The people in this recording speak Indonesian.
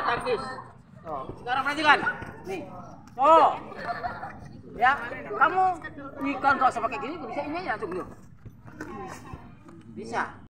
tangkis. Tuh, sekarang perhatikan. Nih. Tuh. Ya, kamu ikan nggak usah pakai gini, bisa ini aja tuh. Bisa.